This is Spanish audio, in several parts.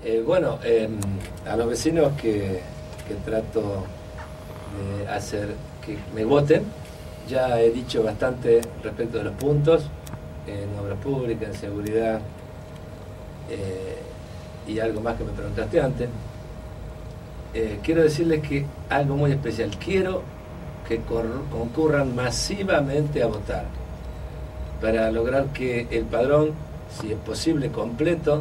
A los vecinos que trato de hacer que me voten, ya he dicho bastante respecto de los puntos, en obras públicas, en seguridad, y algo más que me preguntaste antes. Quiero decirles que algo muy especial, quiero que concurran masivamente a votar, para lograr que el padrón, si es posible completo,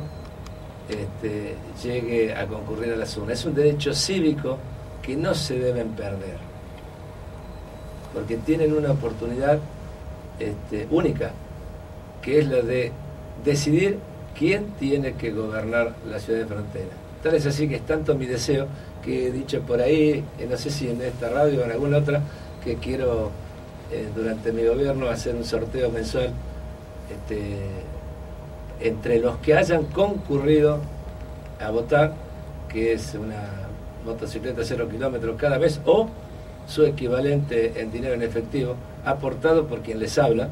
llegue a concurrir a las urnas. Es un derecho cívico que no se deben perder, porque tienen una oportunidad única, que es la de decidir quién tiene que gobernar la ciudad de Frontera. Tal es así que es tanto mi deseo que he dicho por ahí, no sé si en esta radio o en alguna otra, que quiero durante mi gobierno hacer un sorteo mensual entre los que hayan concurrido a votar, que es una motocicleta 0 kilómetros cada mes, o su equivalente en dinero en efectivo, aportado por quien les habla,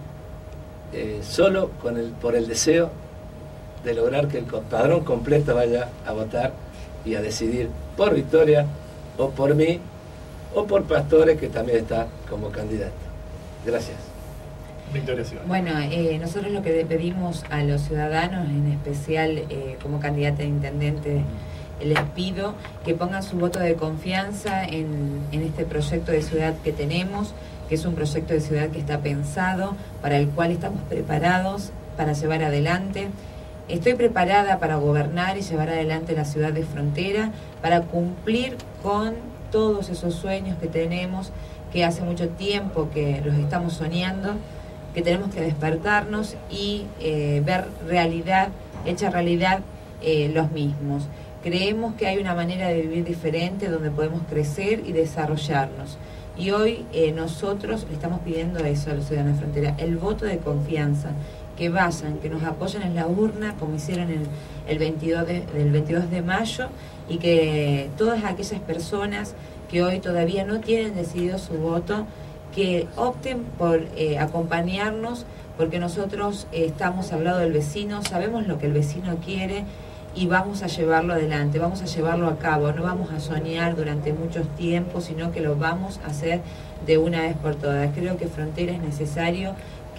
solo por el deseo de lograr que el padrón completo vaya a votar y a decidir por Victoria, o por mí, o por Pastore, que también está como candidato. Gracias. Victoria Ciudad. Bueno, nosotros lo que pedimos a los ciudadanos, en especial como candidata de intendente, les pido que pongan su voto de confianza en este proyecto de ciudad que tenemos, que es un proyecto de ciudad que está pensado, para el cual estamos preparados para llevar adelante. Estoy preparada para gobernar y llevar adelante la ciudad de Frontera, para cumplir con todos esos sueños que tenemos, que hace mucho tiempo que los estamos soñando, que tenemos que despertarnos y ver realidad, hecha realidad, los mismos. Creemos que hay una manera de vivir diferente donde podemos crecer y desarrollarnos. Y hoy nosotros le estamos pidiendo eso a los ciudadanos de Frontera, el voto de confianza, que vayan, que nos apoyen en la urna, como hicieron el 22 de mayo, y que todas aquellas personas que hoy todavía no tienen decidido su voto, que opten por acompañarnos, porque nosotros estamos al lado del vecino, sabemos lo que el vecino quiere y vamos a llevarlo adelante, vamos a llevarlo a cabo, no vamos a soñar durante muchos tiempos, sino que lo vamos a hacer de una vez por todas. Creo que Frontera es necesario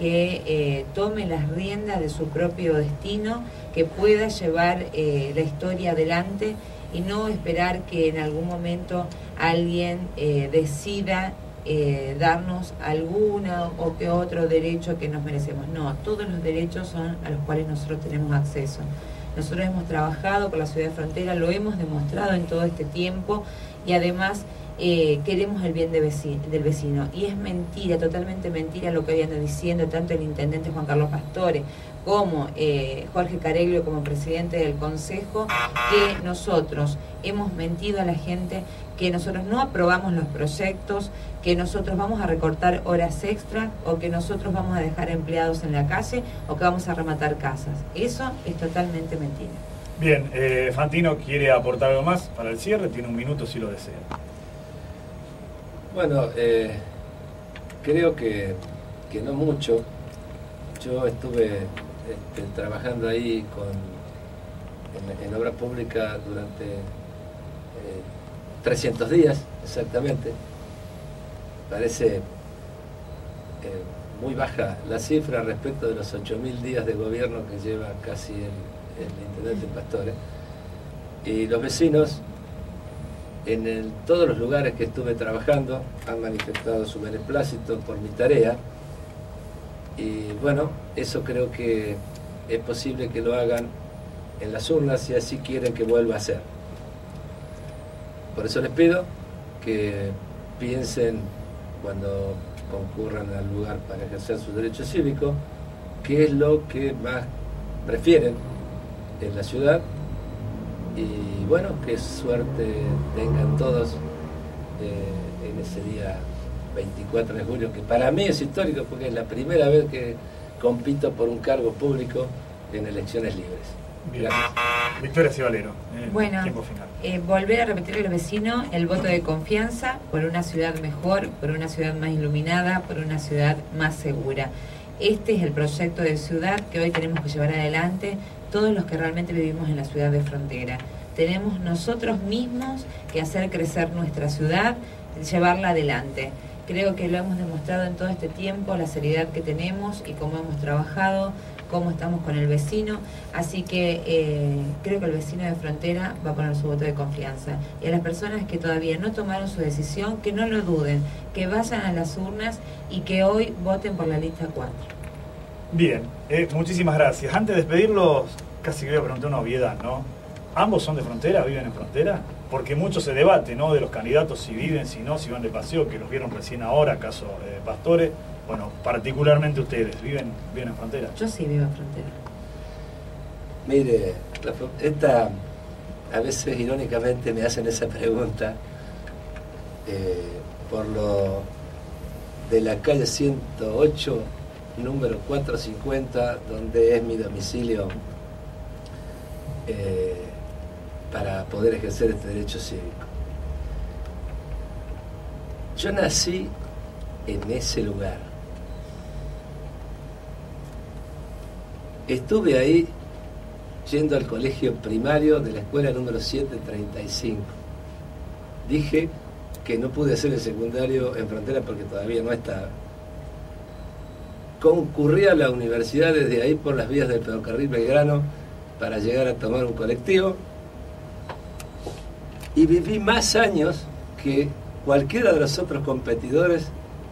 que tome las riendas de su propio destino, que pueda llevar la historia adelante y no esperar que en algún momento alguien decida darnos alguna o que otro derecho que nos merecemos. No, todos los derechos son a los cuales nosotros tenemos acceso. Nosotros hemos trabajado por la ciudad de Frontera, lo hemos demostrado en todo este tiempo y además queremos el bien del vecino. Y es mentira, totalmente mentira lo que habían diciendo tanto el intendente Juan Carlos Pastore como Jorge Careglio como presidente del Consejo, que nosotros hemos mentido a la gente, que nosotros no aprobamos los proyectos, que nosotros vamos a recortar horas extra o que nosotros vamos a dejar empleados en la calle o que vamos a rematar casas. Eso es totalmente mentira. Bien, Fantino quiere aportar algo más para el cierre, tiene un minuto si lo desea. Bueno, creo que no mucho. Yo estuve trabajando ahí en obra pública durante 300 días exactamente. Parece muy baja la cifra respecto de los 8.000 días de gobierno que lleva casi el intendente Pastore. Y los vecinos, en todos los lugares que estuve trabajando, han manifestado su beneplácito por mi tarea. Y bueno, eso creo que es posible que lo hagan en las urnas si así quieren que vuelva a ser. Por eso les pido que piensen cuando concurran al lugar para ejercer su derecho cívico, qué es lo que más prefieren en la ciudad. Y bueno, qué suerte tengan todos en ese día 24 de julio, que para mí es histórico porque es la primera vez que compito por un cargo público en elecciones libres. Bien. Victoria Civalero, bueno, tiempo final. Volver a repetirle a los vecinos el voto de confianza por una ciudad mejor, por una ciudad más iluminada, por una ciudad más segura. Este es el proyecto de ciudad que hoy tenemos que llevar adelante todos los que realmente vivimos en la ciudad de Frontera. tenemos nosotros mismos que hacer crecer nuestra ciudad, llevarla adelante. Creo que lo hemos demostrado en todo este tiempo, la seriedad que tenemos y cómo hemos trabajado, cómo estamos con el vecino, así que creo que el vecino de Frontera va a poner su voto de confianza. Y a las personas que todavía no tomaron su decisión, que no lo duden, que vayan a las urnas y que hoy voten por la lista 4. Bien, muchísimas gracias. Antes de despedirlos, casi que voy a preguntar una obviedad, ¿no? ¿Ambos son de Frontera, viven en Frontera? Porque mucho se debate, ¿no? De los candidatos, si viven, si no, si van de paseo, que los vieron recién ahora, caso Pastore. Bueno, particularmente ustedes, ¿viven en Frontera? Yo sí vivo en Frontera. Mire, a veces irónicamente me hacen esa pregunta por lo de la calle 108, número 450, donde es mi domicilio para poder ejercer este derecho cívico. Yo nací en ese lugar. Estuve ahí yendo al colegio primario de la escuela número 735. Dije que no pude hacer el secundario en Frontera porque todavía no estaba. Concurrí a la universidad desde ahí por las vías del ferrocarril Belgrano para llegar a tomar un colectivo y viví más años que cualquiera de los otros competidores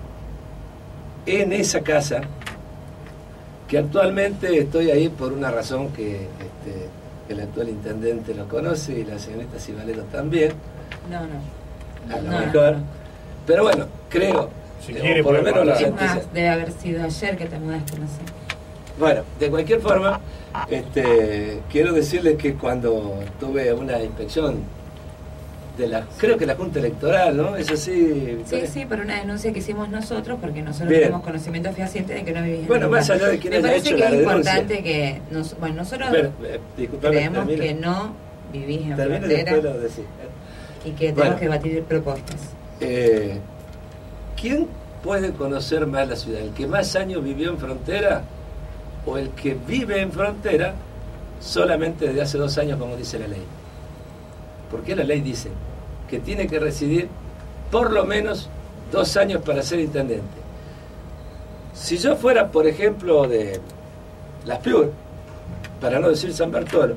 en esa casa, que actualmente estoy ahí por una razón que el actual intendente lo conoce y la señorita Cibalero también. No. A lo mejor. Pero bueno, creo, si quiere, por lo menos la es más, debe haber sido ayer que te mudaste, no sé. Bueno, de cualquier forma, quiero decirles que cuando tuve una inspección creo que la Junta Electoral, ¿no? ¿Es así? Sí, por una denuncia que hicimos nosotros, porque nosotros Bien. tenemos conocimiento fehaciente de que no vivís en Bueno, el más lugar. allá de quién haya hecho la denuncia. Me parece que es importante que nosotros creemos que no vivís en Frontera y que tenemos que debatir propuestas. ¿Quién puede conocer más la ciudad? ¿El que más años vivió en Frontera o el que vive en Frontera solamente desde hace 2 años, como dice la ley? Porque la ley dice que tiene que residir por lo menos 2 años para ser intendente. Si yo fuera, por ejemplo, de Las Piur, para no decir San Bartolo,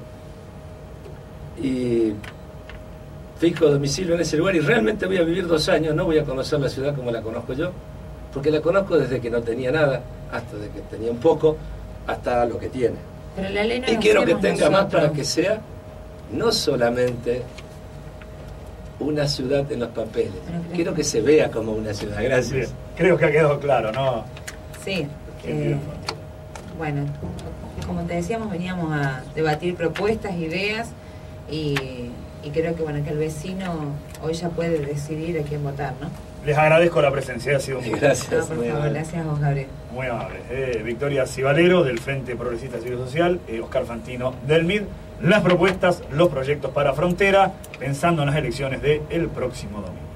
y fijo domicilio en ese lugar y realmente voy a vivir 2 años, no voy a conocer la ciudad como la conozco yo, porque la conozco desde que no tenía nada, hasta desde que tenía un poco, hasta lo que tiene. Pero la ley no y quiero que tenga nosotros. más para que sea no solamente una ciudad en los papeles, quiero que se vea como una ciudad. Gracias. Bien. Creo que ha quedado claro, ¿no? Sí. Bueno, como te decíamos, veníamos a debatir propuestas, ideas y creo que que el vecino hoy ya puede decidir a quién votar, ¿no? Les agradezco la presencia, ha sido muy Gracias. Por favor, gracias a vos, Gabriel. Muy amable. Victoria Cibalero, del Frente Progresista Civil Social, Oscar Fantino, del MID. Las propuestas, los proyectos para Frontera, pensando en las elecciones del próximo domingo.